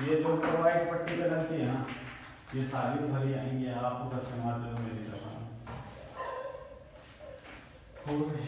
ये जो प्रोवाइड पट्टी पे लगती है ना, ये सारी भरी आएंगी, आप उधर से मार लो मेरी तरफ हो गई।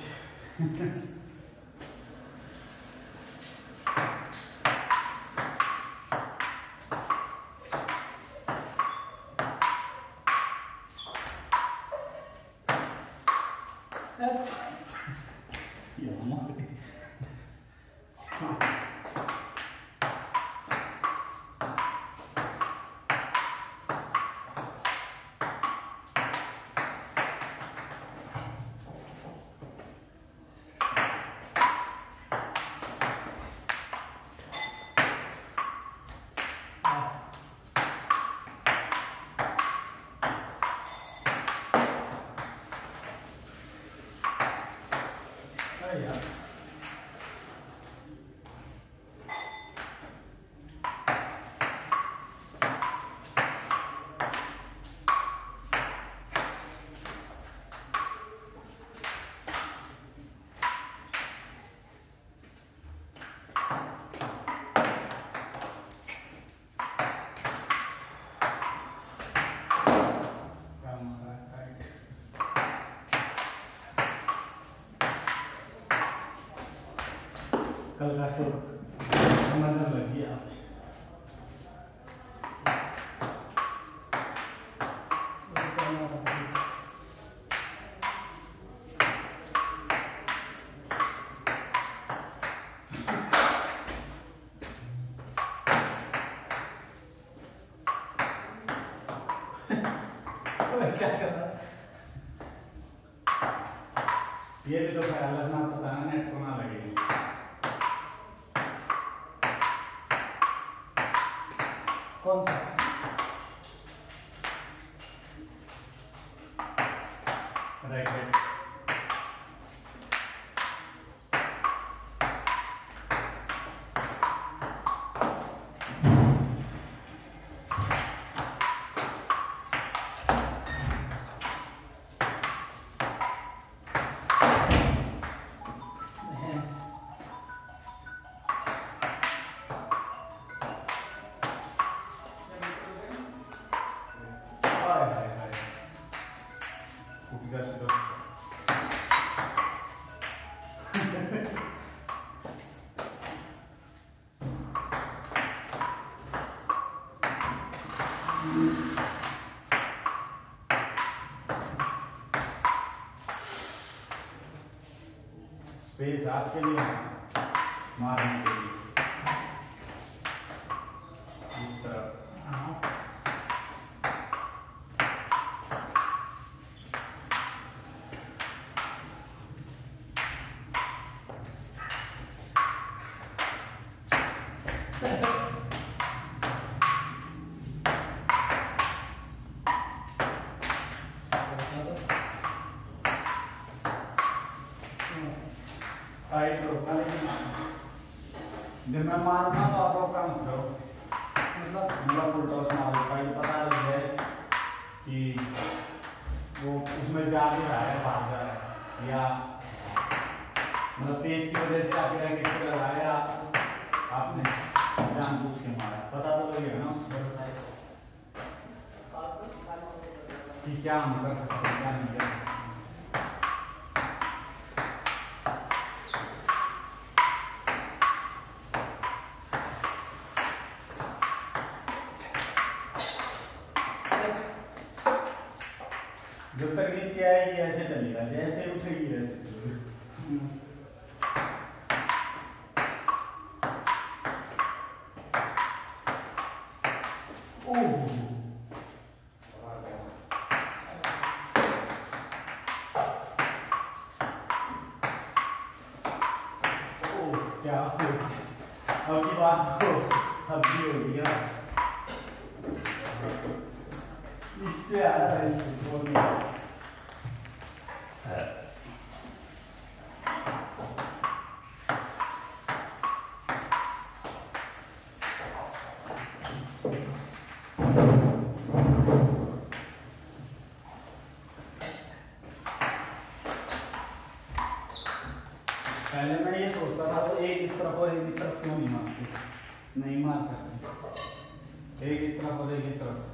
कल का शो समझने लगी आप। क्या कर रहा? ये भी तो ख्याल रखना पता है, नेट को ना लगेगी। कौन सा? Right right. स्पेस आपके लिए मारने के लिए इस तरह। जब मैं मारूंगा तो आप लोग काम करो, मतलब फुल टॉस मारो, भाई पता लग जाए कि वो उसमें जा भी रहा है, भाग जा रहा है, या मतलब पेस की वजह से आपके रैकेट पे लगाया, आपने जानबूझ के मारा, पता तो लगेगा ना उससे कि क्या हम कर सकते हैं, क्या नहीं कर सकते। जब तक नीचे आएगी ऐसे चलेगा, जैसे उठेगी वैसे चलेगा। क्या अब की बात तो अब भी हो गया, इससे आ रहा है पहले मैं ये सोचता था तो एक इस तरफ और एक इस तरफ क्यों नहीं मारते, नहीं मार सकते। एक इस तरफ और एक इस तरफ।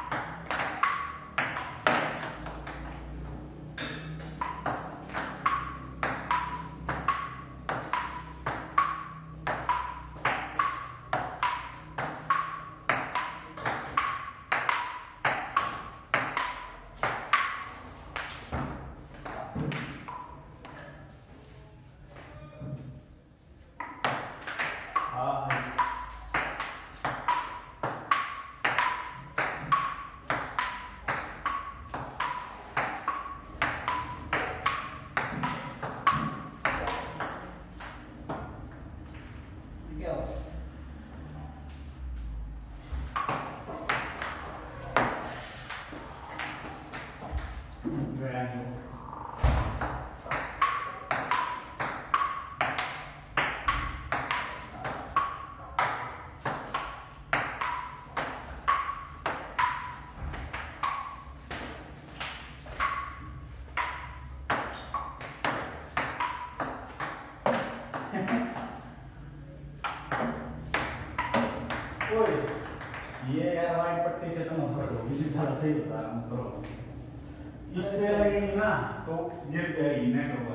ये यार वाइट पट्टी से तुम ऊपर हो, इसी तरह से ही होता है ऊपर। इस पे लगेगी ना तो गिर जाएगी, नेट होगा।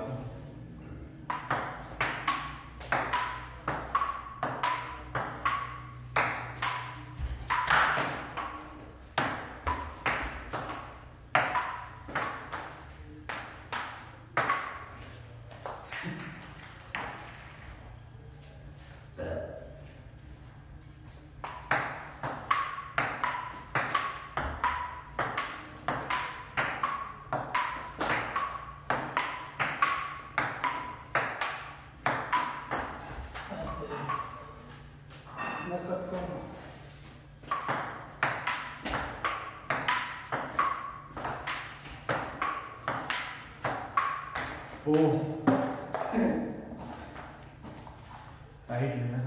टाइट है ना।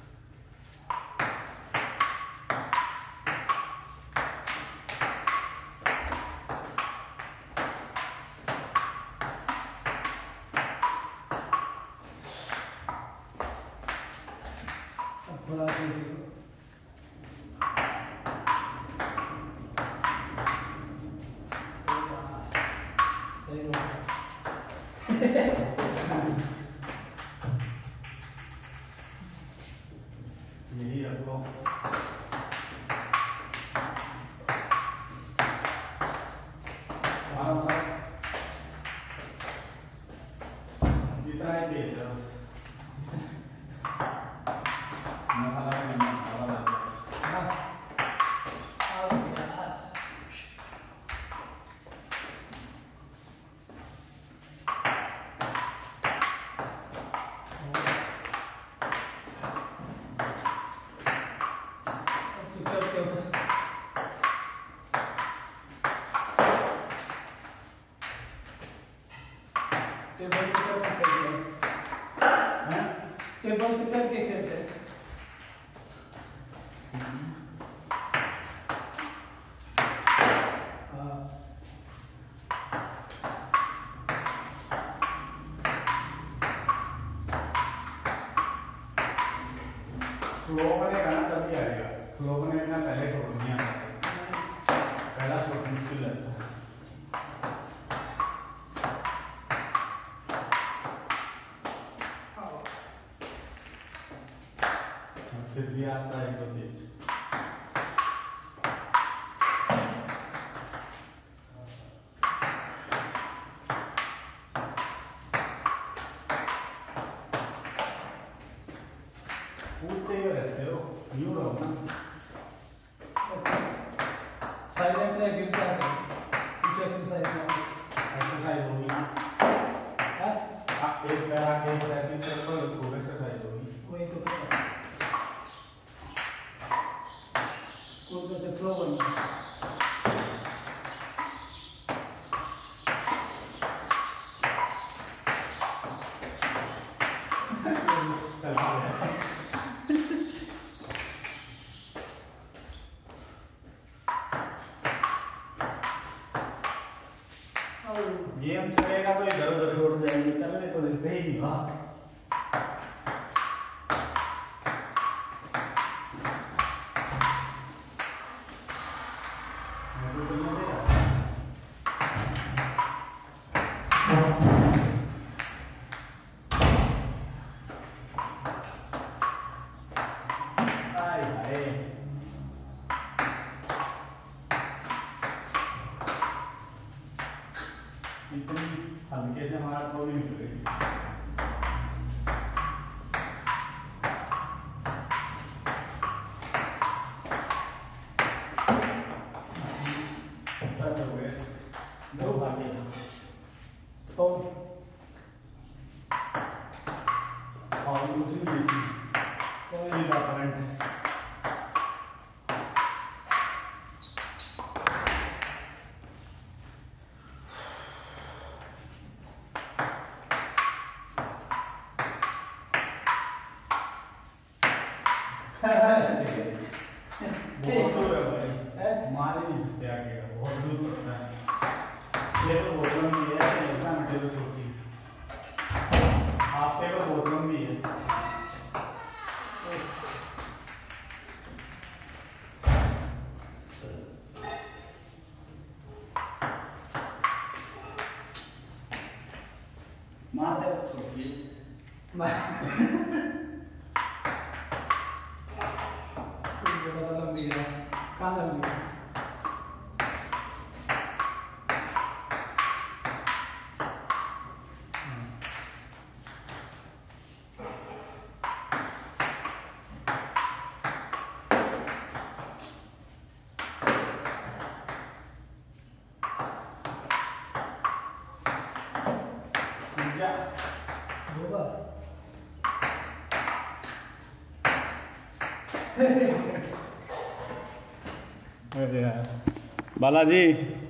थोड़ा सही यही रख लो। जितना ही तेज है मसाला टेबल पे चल के खेलते हैं। फ्लो बनेगा ना तभी आएगा। फ्लो बनेगा ना, पहले शॉट नहीं आता, पहला शॉट मुश्किल लगता है। फिर भी आता है तो तेज। कूदते ही रहते हो, यूं रहो ना। साइलेंट रह गिर जाते हैं। कुछ एक्सरसाइज होगी ना। एक पैर आगे एक पैर पीछे पर खूब एक्सरसाइज होगी। वही तो करता है। कूदने से फ्लो बनता है। गेम चलेगा तो इधर उधर छोड़ जाएंगे, चलने तो देते ही नहीं। वाह दो बाकी तो और दूसरी बेची सीधा करंट बहुत दूर है भाई, मार ही नहीं सकते आगे का, बहुत दूर पड़ता है। ये तो बहुत लंबी है, इतना मीटर तो छोटी हाफ पेपर बहुत लंबी है। मारते वक्त छोटी लंबी है, कहाँ लंबी है? अरे यार बालाजी